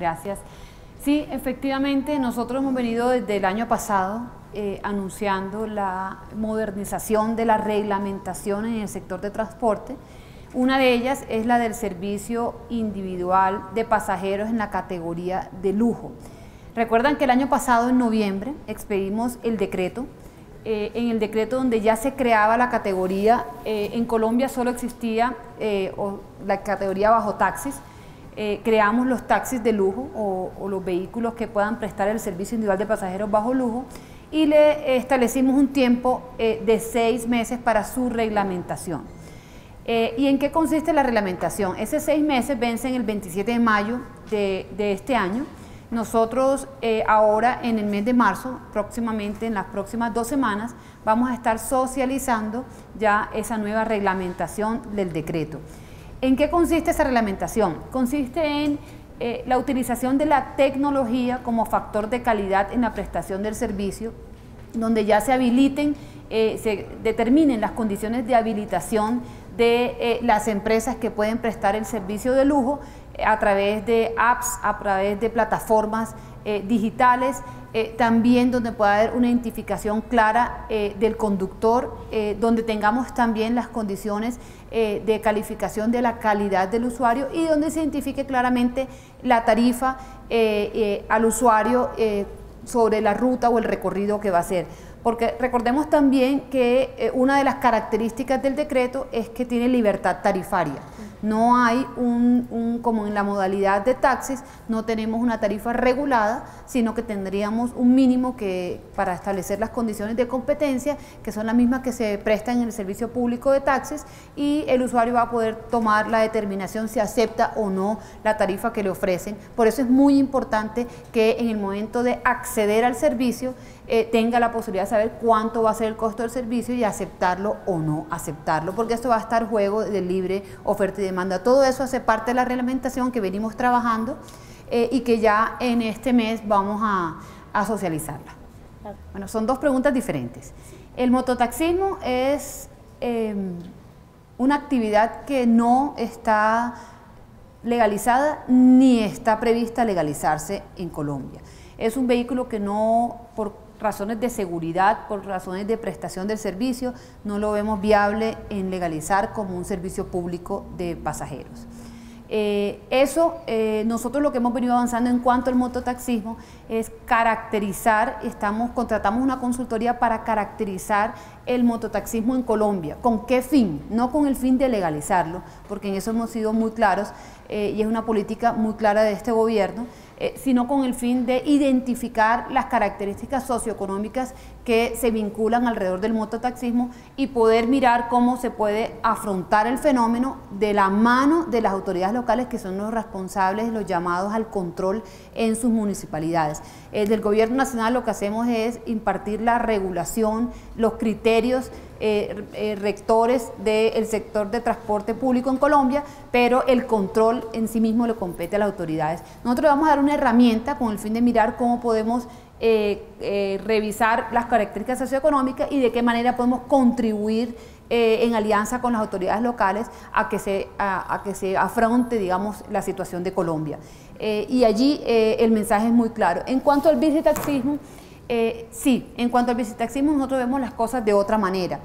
gracias. Sí, efectivamente, nosotros hemos venido desde el año pasado anunciando la modernización de la reglamentación en el sector de transporte. Una de ellas es la del servicio individual de pasajeros en la categoría de lujo. Recuerdan que el año pasado, en noviembre, expedimos el decreto. En el decreto donde ya se creaba la categoría, en Colombia solo existía la categoría bajo taxis. Creamos los taxis de lujo o los vehículos que puedan prestar el servicio individual de pasajeros bajo lujo y le establecimos un tiempo de 6 meses para su reglamentación. ¿Y en qué consiste la reglamentación? Esos 6 meses vencen el 27 de mayo de este año. Nosotros ahora en el mes de marzo, próximamente en las próximas 2 semanas, vamos a estar socializando ya esa nueva reglamentación del decreto. ¿En qué consiste esa reglamentación? Consiste en la utilización de la tecnología como factor de calidad en la prestación del servicio, donde ya se habiliten, se determinen las condiciones de habilitación de las empresas que pueden prestar el servicio de lujo a través de apps, a través de plataformas digitales, también donde pueda haber una identificación clara del conductor, donde tengamos también las condiciones de calificación de la calidad del usuario y donde se identifique claramente la tarifa al usuario sobre la ruta o el recorrido que va a hacer. Porque recordemos también que una de las características del decreto es que tiene libertad tarifaria. No hay como en la modalidad de taxis, no tenemos una tarifa regulada, sino que tendríamos un mínimo para establecer las condiciones de competencia, que son las mismas que se prestan en el servicio público de taxis, y el usuario va a poder tomar la determinación si acepta o no la tarifa que le ofrecen. Por eso es muy importante que en el momento de acceder al servicio tenga la posibilidad de saber cuánto va a ser el costo del servicio y aceptarlo o no aceptarlo, porque esto va a estar juego de libre oferta y demanda. Todo eso hace parte de la reglamentación que venimos trabajando y que ya en este mes vamos a socializarla. Bueno, son 2 preguntas diferentes. El mototaxismo es una actividad que no está legalizada ni está prevista legalizarse en Colombia. Es un vehículo que no, por razones de seguridad, por razones de prestación del servicio, no lo vemos viable en legalizar como un servicio público de pasajeros. Nosotros lo que hemos venido avanzando en cuanto al mototaxismo es caracterizar, contratamos una consultoría para caracterizar el mototaxismo en Colombia. ¿Con qué fin? No con el fin de legalizarlo, porque en eso hemos sido muy claros y es una política muy clara de este gobierno, sino con el fin de identificar las características socioeconómicas que se vinculan alrededor del mototaxismo y poder mirar cómo se puede afrontar el fenómeno de la mano de las autoridades locales, que son los responsables, los llamados al control en sus municipalidades. Del Gobierno Nacional lo que hacemos es impartir la regulación, los criterios rectores del sector de transporte público en Colombia, pero el control en sí mismo le compete a las autoridades. Nosotros vamos a dar una herramienta con el fin de mirar cómo podemos revisar las características socioeconómicas y de qué manera podemos contribuir en alianza con las autoridades locales a que se afronte, digamos, la situación de Colombia. Y allí el mensaje es muy claro. En cuanto al bicitaxismo, sí, en cuanto al bicitaxismo nosotros vemos las cosas de otra manera.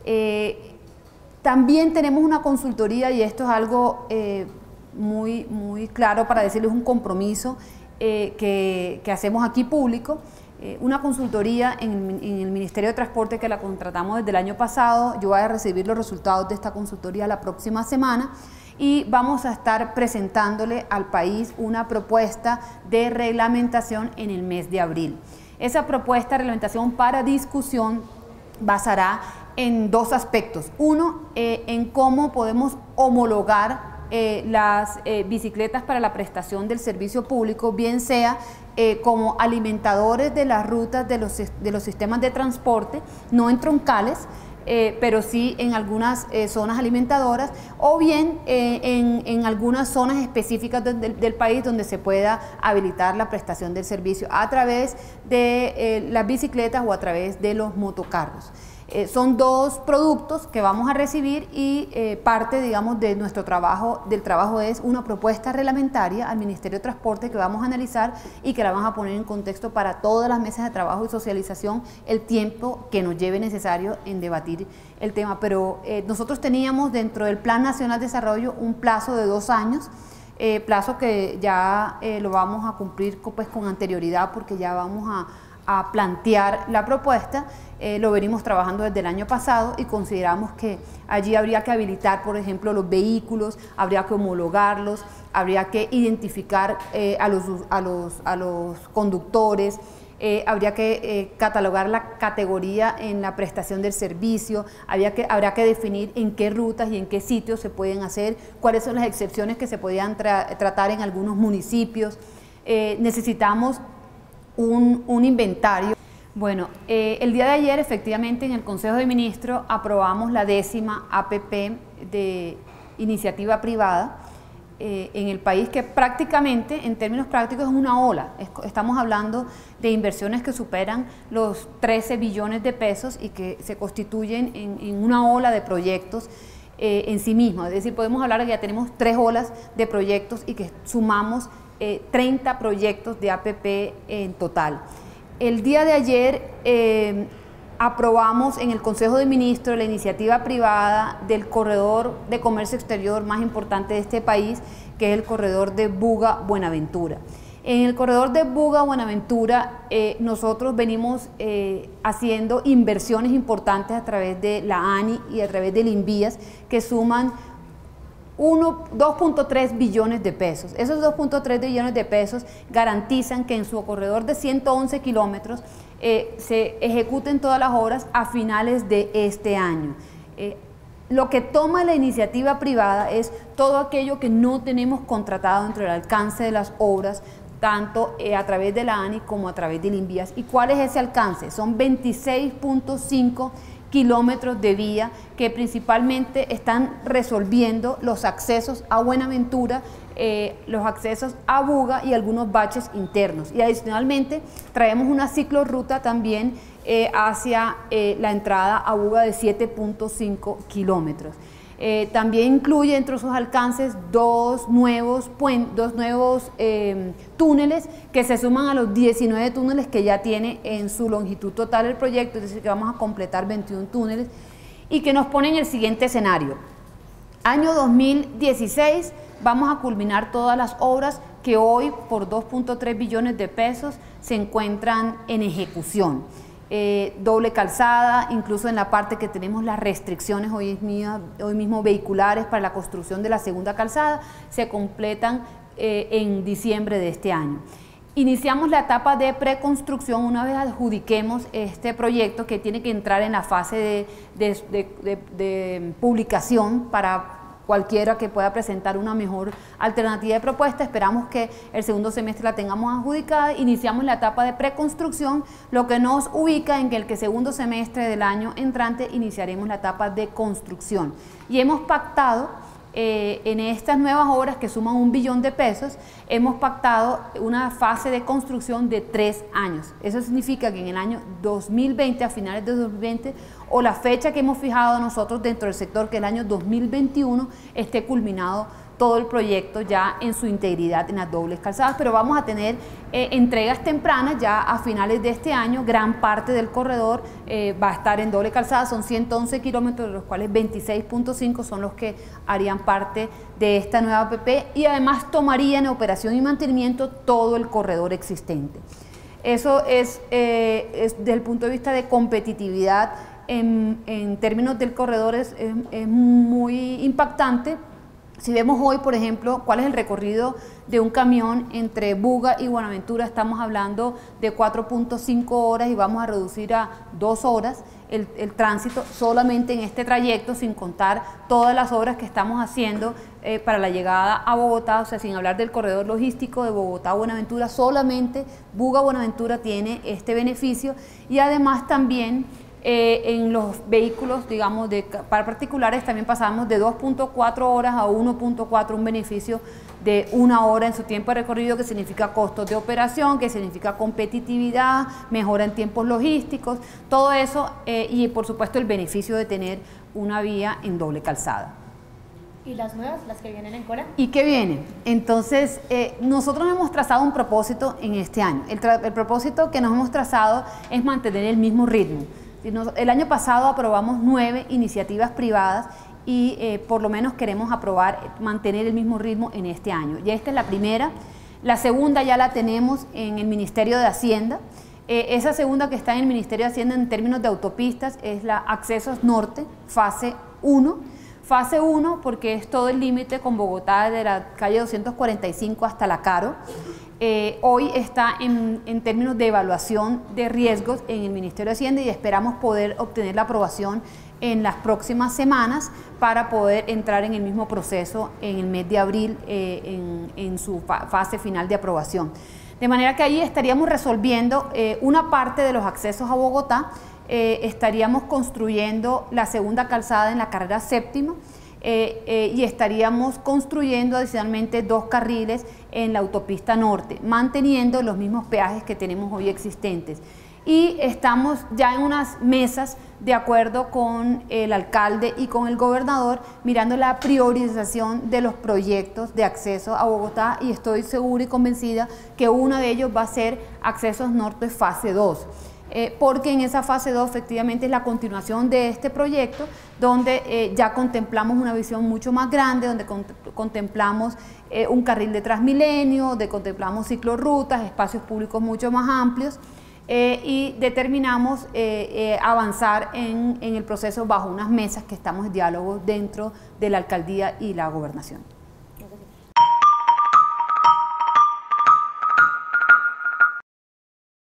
También tenemos una consultoría, y esto es algo muy claro para decirles, un compromiso que hacemos aquí público, una consultoría en el Ministerio de Transporte que la contratamos desde el año pasado. Yo voy a recibir los resultados de esta consultoría la próxima semana y vamos a estar presentándole al país una propuesta de reglamentación en el mes de abril. Esa propuesta de reglamentación para discusión basará en 2 aspectos. Uno, en cómo podemos homologar las bicicletas para la prestación del servicio público, bien sea como alimentadores de las rutas de los sistemas de transporte, no en troncales, pero sí en algunas zonas alimentadoras, o bien en algunas zonas específicas del país donde se pueda habilitar la prestación del servicio a través de las bicicletas o a través de los motocarros. Son dos productos que vamos a recibir y parte, digamos, de nuestro trabajo, es una propuesta reglamentaria al Ministerio de Transporte que vamos a analizar y que la vamos a poner en contexto para todas las mesas de trabajo y socialización el tiempo que nos lleve necesario en debatir el tema. Pero nosotros teníamos dentro del Plan Nacional de Desarrollo un plazo de 2 años, plazo que ya lo vamos a cumplir pues, con anterioridad porque ya vamos a plantear la propuesta. Lo venimos trabajando desde el año pasado y consideramos que allí habría que habilitar, por ejemplo, los vehículos, habría que homologarlos, habría que identificar a los conductores, habría que catalogar la categoría en la prestación del servicio, habrá que definir en qué rutas y en qué sitios se pueden hacer, cuáles son las excepciones que se podían tratar en algunos municipios. Necesitamos un inventario. Bueno, el día de ayer efectivamente en el Consejo de Ministros aprobamos la 10ª APP de iniciativa privada en el país, que prácticamente en términos prácticos es una ola. Estamos hablando de inversiones que superan los 13 billones de pesos y que se constituyen en una ola de proyectos en sí mismos. Es decir, podemos hablar de que ya tenemos 3 olas de proyectos y que sumamos 30 proyectos de APP en total. El día de ayer aprobamos en el Consejo de Ministros la iniciativa privada del corredor de comercio exterior más importante de este país, que es el corredor de Buga-Buenaventura. En el corredor de Buga-Buenaventura nosotros venimos haciendo inversiones importantes a través de la ANI y a través del INVIAS que suman 2.3 billones de pesos. Esos 2.3 billones de pesos garantizan que en su corredor de 111 kilómetros se ejecuten todas las obras a finales de este año. Lo que toma la iniciativa privada es todo aquello que no tenemos contratado dentro del alcance de las obras, tanto a través de la ANI como a través del INVIAS. ¿Y cuál es ese alcance? Son 26.5 kilómetros de vía que principalmente están resolviendo los accesos a Buenaventura, los accesos a Buga y algunos baches internos. Y adicionalmente traemos una ciclorruta también hacia la entrada a Buga de 7.5 kilómetros. También incluye entre sus alcances dos nuevos túneles que se suman a los 19 túneles que ya tiene en su longitud total el proyecto, es decir, que vamos a completar 21 túneles y que nos ponen el siguiente escenario. Año 2016 vamos a culminar todas las obras que hoy por 2.3 billones de pesos se encuentran en ejecución. Doble calzada, incluso en la parte que tenemos las restricciones hoy mismo vehiculares para la construcción de la segunda calzada, se completan en diciembre de este año. Iniciamos la etapa de preconstrucción una vez adjudiquemos este proyecto que tiene que entrar en la fase de publicación para cualquiera que pueda presentar una mejor alternativa de propuesta. Esperamos que el segundo semestre la tengamos adjudicada. Iniciamos la etapa de preconstrucción, lo que nos ubica en que el segundo semestre del año entrante iniciaremos la etapa de construcción. Y hemos pactado en estas nuevas obras que suman 1 billón de pesos, hemos pactado una fase de construcción de 3 años. Eso significa que en el año 2020, a finales de 2020, o la fecha que hemos fijado nosotros dentro del sector, que el año 2021, esté culminado todo el proyecto ya en su integridad en las dobles calzadas, pero vamos a tener entregas tempranas ya a finales de este año. Gran parte del corredor va a estar en doble calzada, son 111 kilómetros, de los cuales 26.5 son los que harían parte de esta nueva APP y además tomarían en operación y mantenimiento todo el corredor existente. Eso es desde el punto de vista de competitividad en términos del corredor es muy impactante. Si vemos hoy, por ejemplo, cuál es el recorrido de un camión entre Buga y Buenaventura, estamos hablando de 4.5 horas y vamos a reducir a 2 horas el tránsito solamente en este trayecto, sin contar todas las obras que estamos haciendo para la llegada a Bogotá, o sea, sin hablar del corredor logístico de Bogotá a Buenaventura. Solamente Buga-Buenaventura tiene este beneficio y además también En los vehículos, digamos, para particulares también pasamos de 2.4 horas a 1.4, un beneficio de 1 hora en su tiempo de recorrido, que significa costos de operación, que significa competitividad, mejora en tiempos logísticos, todo eso y por supuesto el beneficio de tener una vía en doble calzada. ¿Y las nuevas, las que vienen en cola? ¿Y qué vienen? Entonces, nosotros hemos trazado un propósito en este año. El propósito que nos hemos trazado es mantener el mismo ritmo. El año pasado aprobamos 9 iniciativas privadas y por lo menos queremos mantener el mismo ritmo en este año. Ya esta es la primera. La segunda ya la tenemos en el Ministerio de Hacienda. Esa segunda que está en el Ministerio de Hacienda en términos de autopistas es la Accesos Norte, fase 1. Fase 1 porque es todo el límite con Bogotá de la calle 245 hasta La Caro. Hoy está en términos de evaluación de riesgos en el Ministerio de Hacienda y esperamos poder obtener la aprobación en las próximas semanas para poder entrar en el mismo proceso en el mes de abril en su fase final de aprobación. De manera que ahí estaríamos resolviendo una parte de los accesos a Bogotá, estaríamos construyendo la segunda calzada en la carrera séptima, y estaríamos construyendo adicionalmente 2 carriles en la autopista norte, manteniendo los mismos peajes que tenemos hoy existentes. Y estamos ya en unas mesas de acuerdo con el alcalde y con el gobernador, mirando la priorización de los proyectos de acceso a Bogotá, y estoy segura y convencida que uno de ellos va a ser Accesos Norte fase 2. Porque en esa fase 2 efectivamente es la continuación de este proyecto, donde ya contemplamos una visión mucho más grande, donde contemplamos un carril de Transmilenio, donde contemplamos ciclorrutas, espacios públicos mucho más amplios, y determinamos avanzar en el proceso bajo unas mesas que estamos en diálogo dentro de la alcaldía y la gobernación.